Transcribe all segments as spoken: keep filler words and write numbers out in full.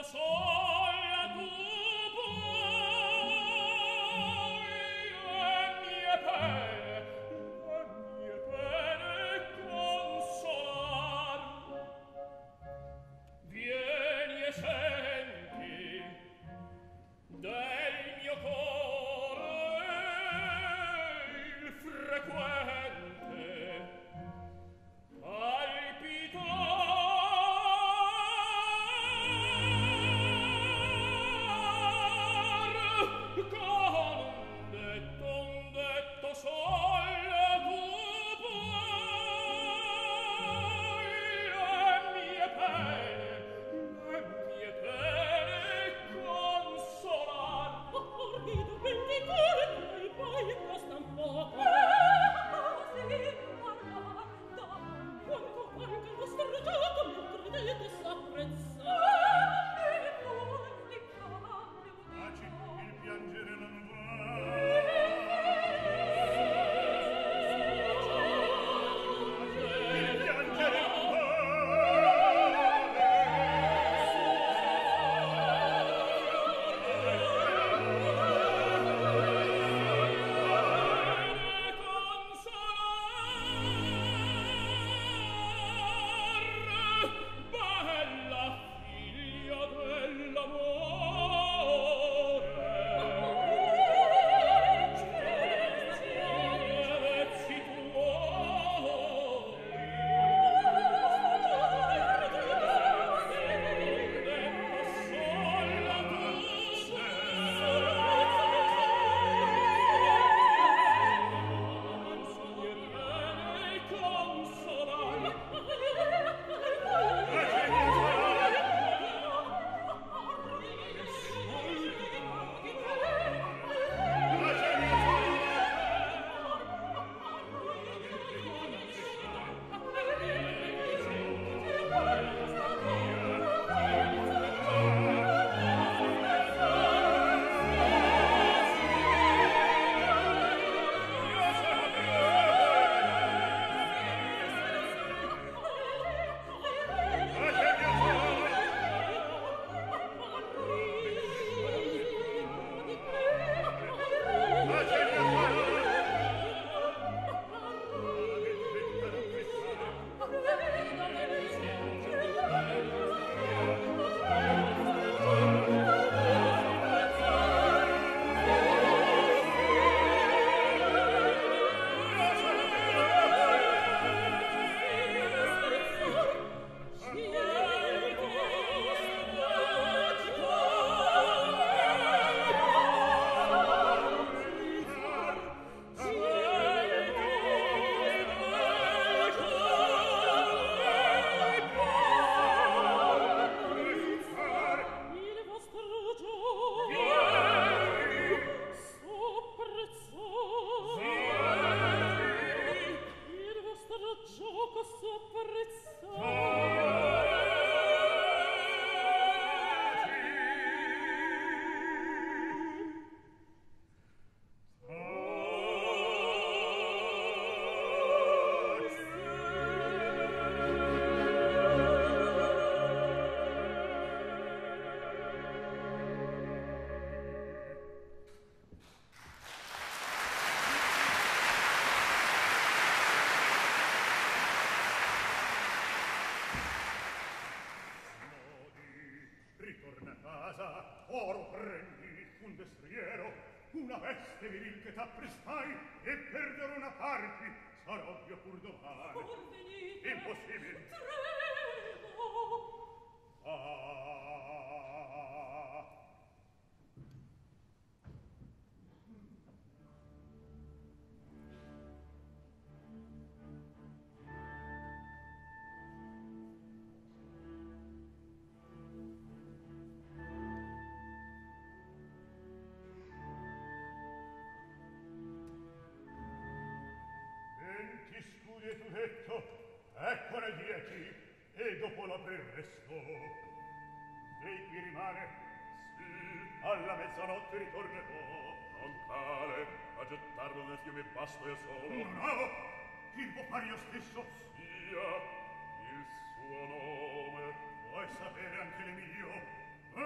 Vuoi sapere anche l'Emilio?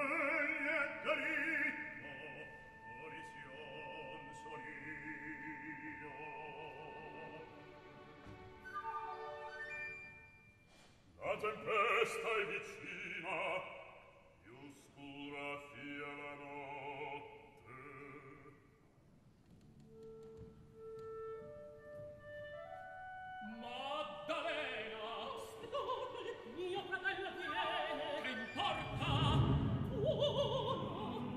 tempesta è vicina, più scura fia la notte. Maddalena, signore, mio fratello viene. Che importa? Ora.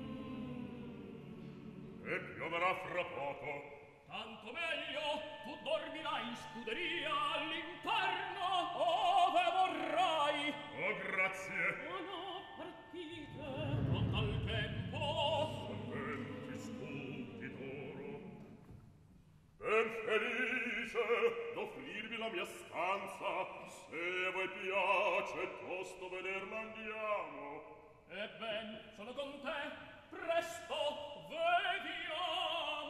E pioverà fra poco. Tanto meglio, tu dormirai in scuderia all'interno, ove vorrai. Oh, grazie. Oh no, partite, non dal tempo. Venti spunti d'oro. Ben felice d'offrirvi la mia stanza. Se a voi piace, tosto vederla andiamo. Ebben, sono con te, presto, vediamo.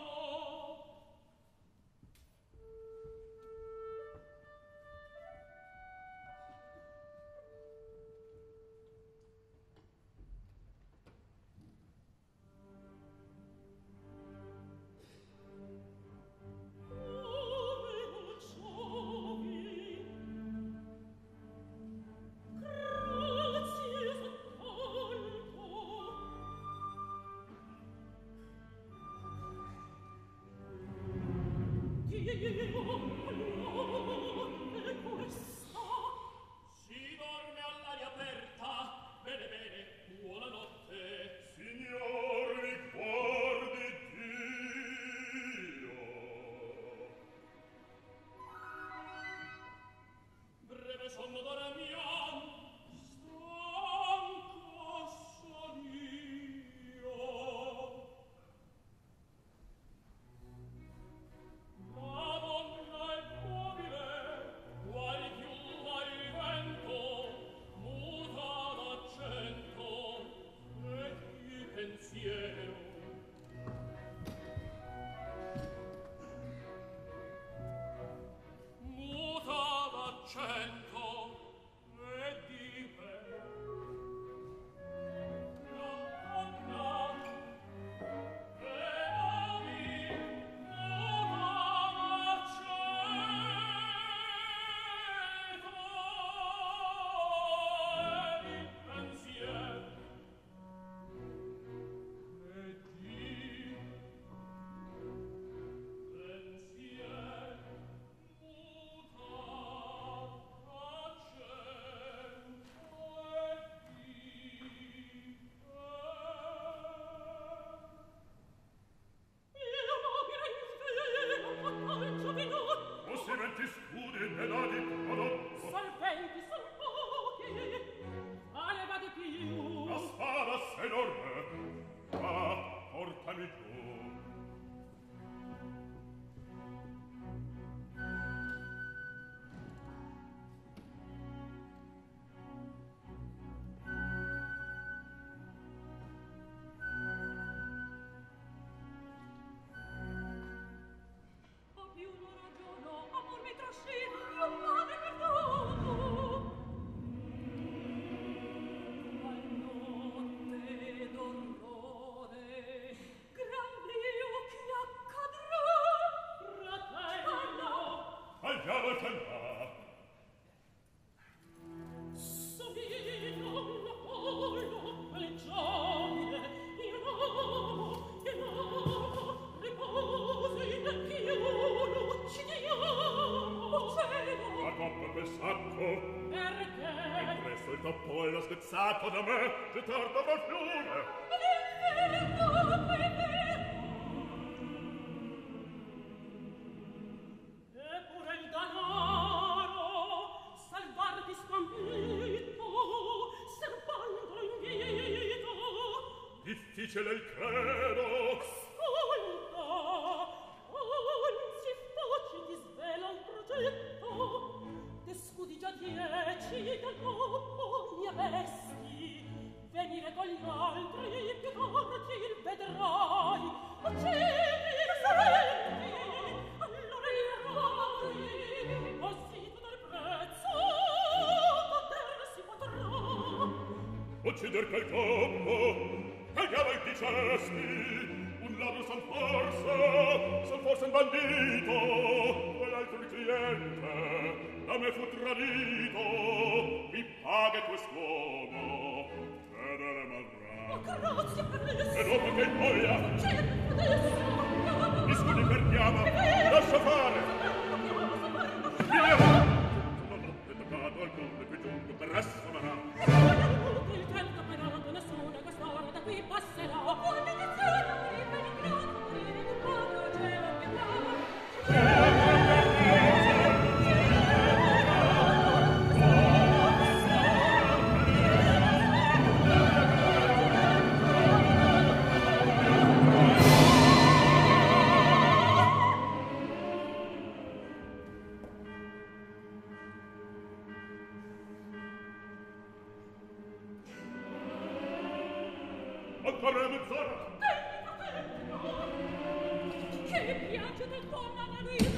Spezzato da me, gettarlo dal fiume. L'inferno, l'inferno. Eppure il danaro, salvarti scampito, serbandolo invito. Difficile il credo. Ascolta, anzi facci ti svela un progetto. Te scudi già dieci del popolo mia vesti, venire con gli altri più tardi il vedrai. Uccidi, senti, allora irai, così tu dal prezzo poter si potrà. Uccider quel topo, che diavolo dicesti? Un ladro son forse, son forse un bandito, quell'altro il cliente. da me fu tradito, mi paghe quest'uomo, fedele m'avrà. Oh, grazie per E dopo che voglia, certo adesso, mi scudi per chiama, lascia fare. Via! Non ho toccato al mondo più giunto, per resto m'arà. il tempo perato, nessuna quest'ora da qui passerà. Buona lezione, per il prato, morire di proprio cielo pietà. Ancora mezz'ora. Che piace del tuo mano